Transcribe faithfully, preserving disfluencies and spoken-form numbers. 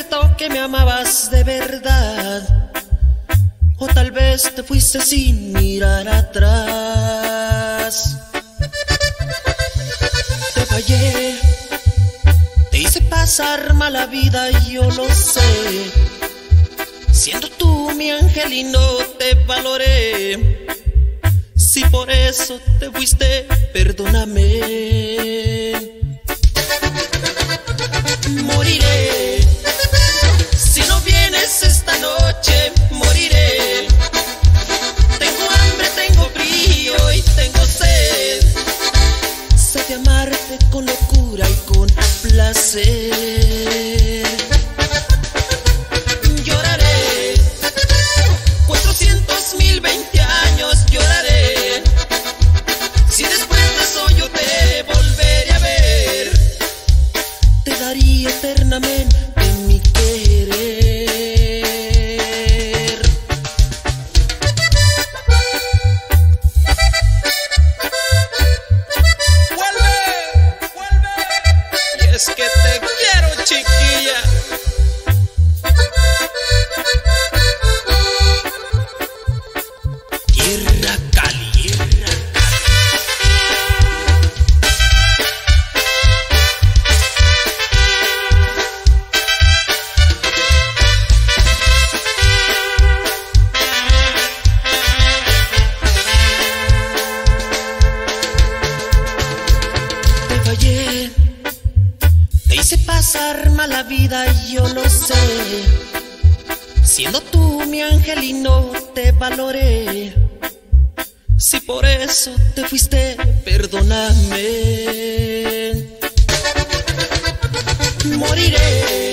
cierto que me amabas de verdad, o tal vez te fuiste sin mirar atrás. Te fallé, te hice pasar mala vida, yo lo sé. Siendo tú mi ángel y no te valoré. Si por eso te fuiste, perdóname. Moriré si no vienes esta noche, moriré. Tengo hambre, tengo frío y tengo sed. Sé de amarte con locura y con placer. Lloraré cuatrocientos mil veinte años, lloraré. Si después de eso yo te volveré a ver, te daría eternamente mi querer. ¡Vuelve! ¡Vuelve! Y es que te quiero, chiquilla. Tierra Cali, Tierra Te fallé, te hice pasar mala vida, yo lo sé. Siendo tú mi ángel y no te valoré. Si por eso te fuiste, perdóname. Moriré